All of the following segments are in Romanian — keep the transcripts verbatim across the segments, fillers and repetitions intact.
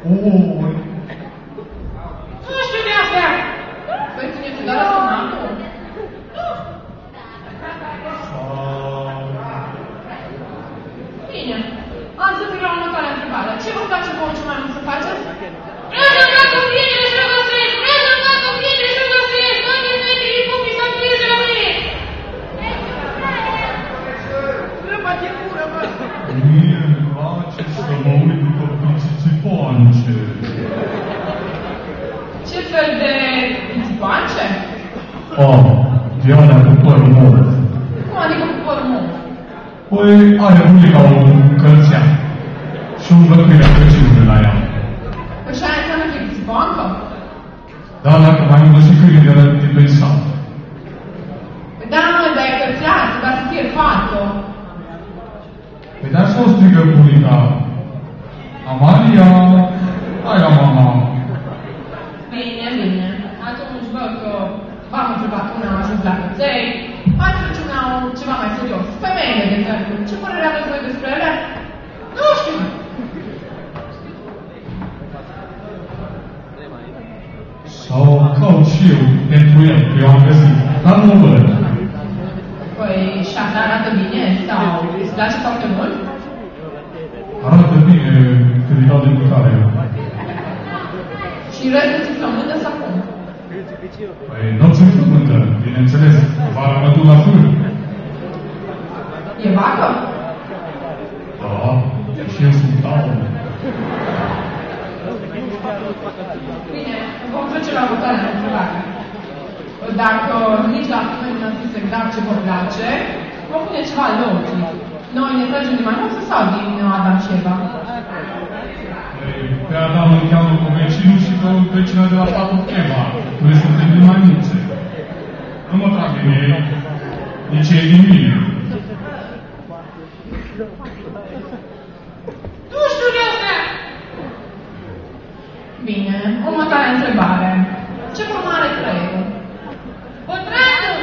Oi. Nu știu de asta. Păi ține tu doar sunatul. Bine. Am să fiu la următoarea întrebare. Ce vă place vouă ce mai mult să faceți? Vreau să fac cu prieteni și să găsesc! Vreau să fac cu prieteni și să găsesc! Toate prietenii publici să grijă la mine! Mie îmi place să mă uit după pisipoance. Ce fel de pisipoance? Oh, Diana cu părul mort. Cum adică cu părul mort? Păi are bunica un călțean și un văcuia căciunile la ea. Păi și aia înseamnă că e pisipoancă? Da, dacă mai am văzut câinii de la Tiberisan. Păi da, mă, dar e călțean, dar să fie fată. Păi dar să o strigă bunica. Amalia, hai la mama. Bine, bine. Atunci văd că v-am întrebat până am ajuns la căței. Hai să facem la ceva mai serios. Femeile, de exemplu. Ce părere aveți voi despre ele? Nu știu. Sau caut și eu pentru el, că eu am găsit. Dar nu văd. Păi, și asta arată bine? Sau îți place foarte mult? Arată bine când îi dau de mâncare. Și restul ți flămândă sau cum? Păi nu ți-mi flămândă, bineînțeles. Vara mă duc la fân. E vacă? Da, și eu sunt taun. Bine, vom trece la următoarea întrebare. Dacă nici la fân nu știți exact ce vă place, vom pune ceva logic. Noi ne tragem din mai multă sau din Adam și Eva? Pe Adam îl cheamă cu vecinul și pe vecina de la patul Eva. Noi suntem din mai mulți. Nu mă trag din ei, nici ei din mine. Nu știu de asta! Bine, următoarea întrebare. Ce formă are creierul? Pătratul!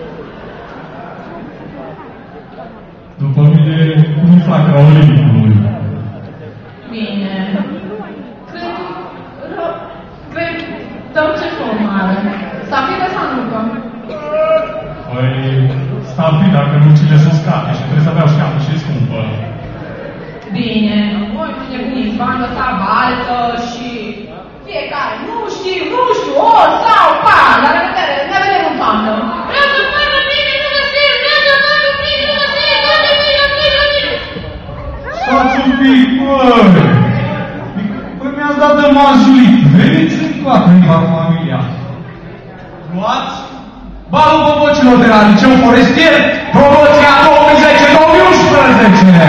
După mine, nu fac ca Olimpului. Bine. Cred... Ră... Cred... Tău ce formă are? Stafidă sau nucă? Păi, stafid, dacă nu cine să scape și trebuie să aveau șcapă și scumpă. Bine. Voi nu nebuniți, v-am lăsat baltă și... Fiecare, nu știu, nu știu, o sau pa, la revedere, ne vedem în toamnă. Vreau să fac cu mine, nu găsesc, vreau să fac cu mine, nu găsesc, toate mine, mine, mine. Stați un pic, băi! Păi mi-ați dat de majulit. Veniți încoace în familia. Luați balul bobocilor de la Liceu Forestier, promoția două mii zece două mii unsprezece.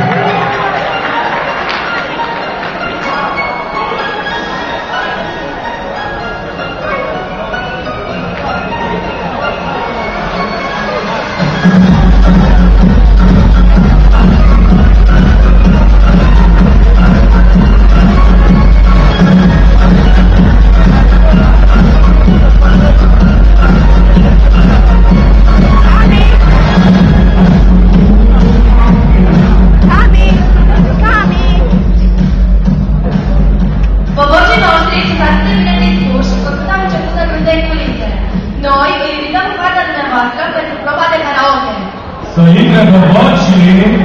Să intre băbocii.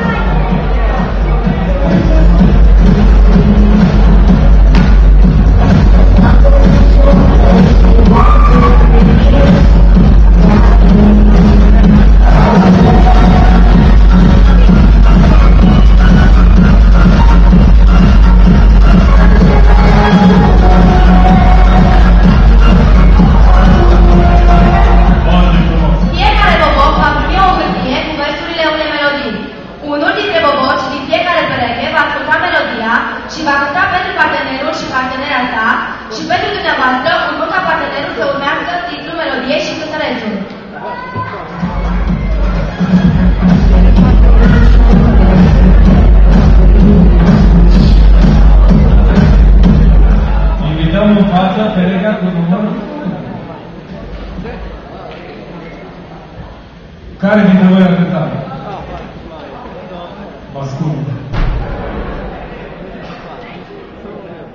Care dintre voi a cântat? Vă ascult.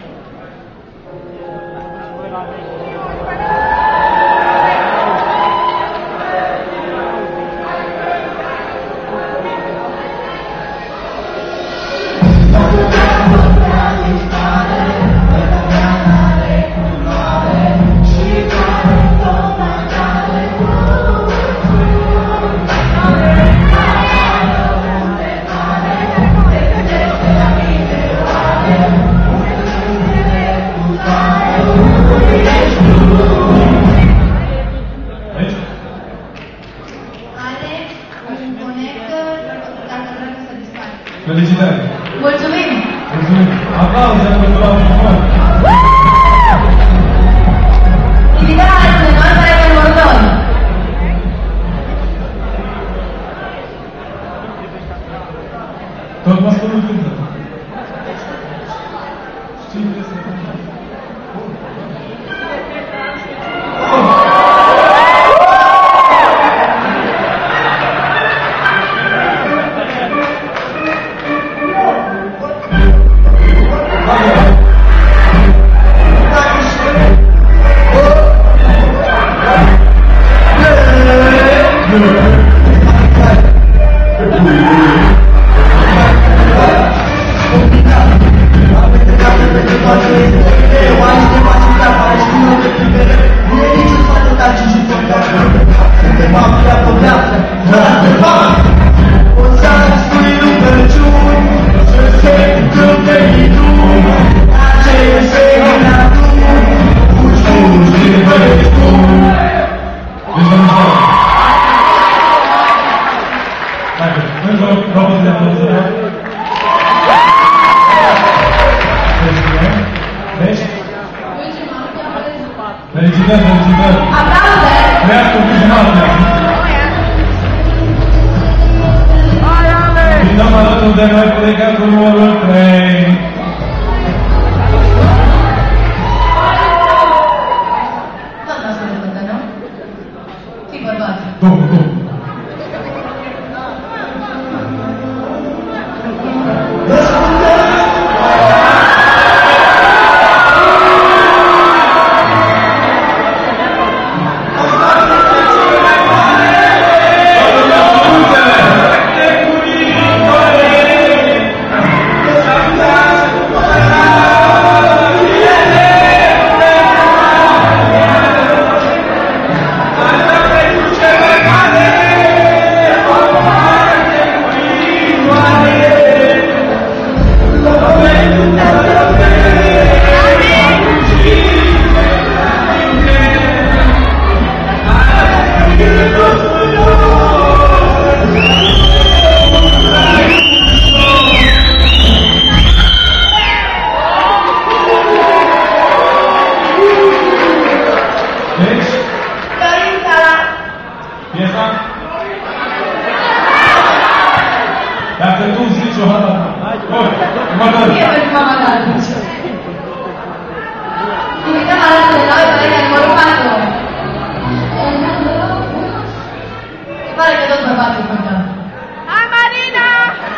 Felicitări! Mulțumim! Mulțumim! Aplauze pentru la frumos! Invitarea de noastră este următor. Tot masculul cântă. Știi ce este? Felicitări, felicitări! Aplauze! Trească cu jumătate! Vindăm alături de noi plecatul numărul trei. Tot n-o să le vădă, nu? Fii bărbat. Domnul, domnul. Dacă tu zici o dată, bun, mă dă. Fie pentru mama ta. Invităm alături de noi colega numărul patru. Se pare că tot bărbatul cântă. Hai, Marina!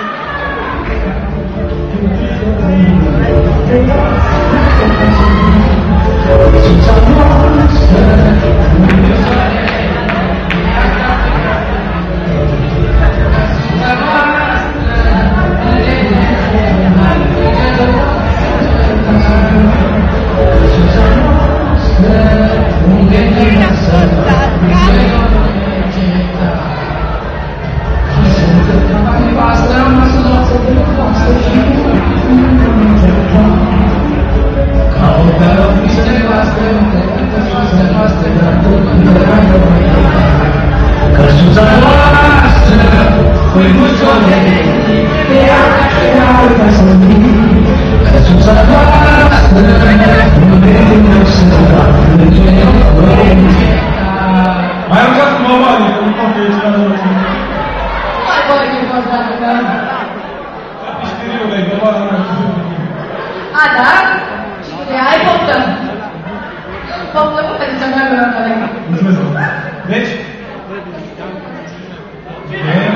Mai aruncați cu mămanii, că nu pot că e ceva de rău. Nu mai pot fi important, că... Piștiriule, găbara mea cu zi. A, da? Și cu de ai poftă. Poftă cu pentru să mergă la colegă. Mulțumesc. Deci? Bine.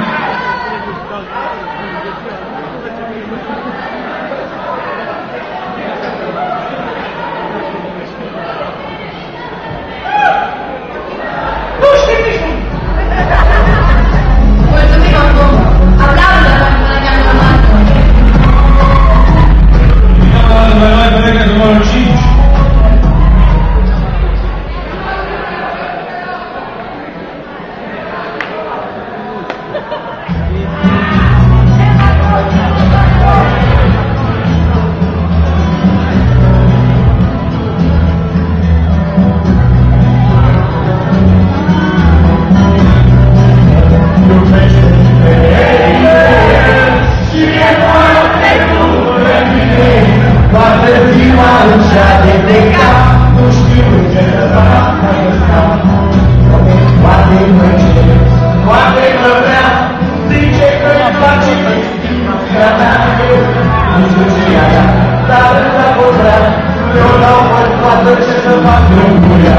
bucuria.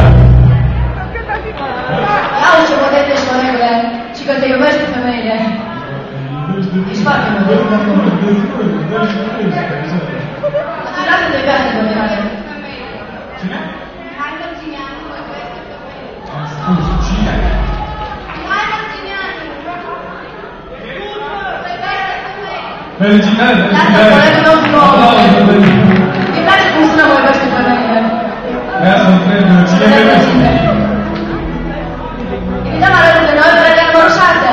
Auzi ce model ești, colegule, și că te iubești femeile. Ești foarte model. Lasă de viață, domnule. Cine? Am spus cine? Felicitări, felicitări! Lasă, colegul nostru nou. Îi place cum sună vorbește femeile. Vrea să întreb cine vorbește. Invităm alături de noi pe regia numărul șase.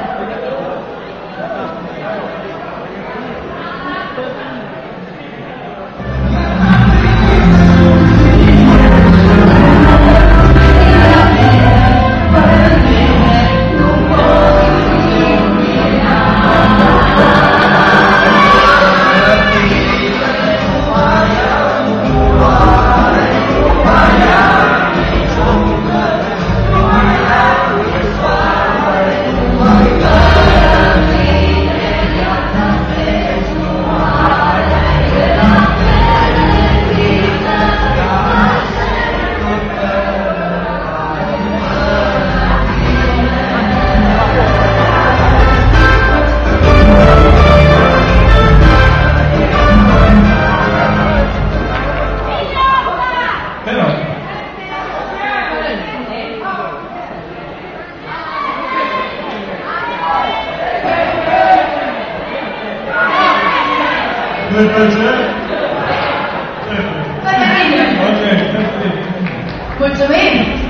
Mulțumim!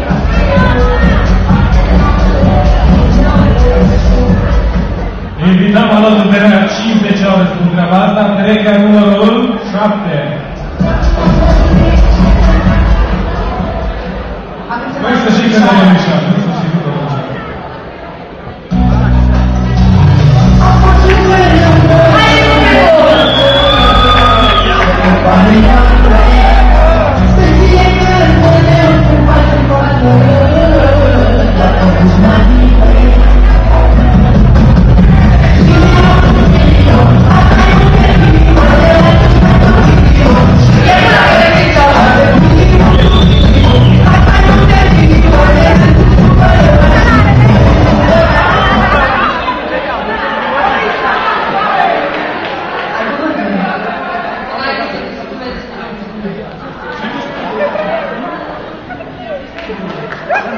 Invităm alături de noi cincizeci ore spun treaba asta, treca numărul șapte. Voi să știți că nu e mișcat, nu să știți că nu e mișcat.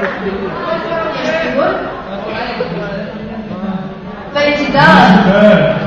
Felicitări!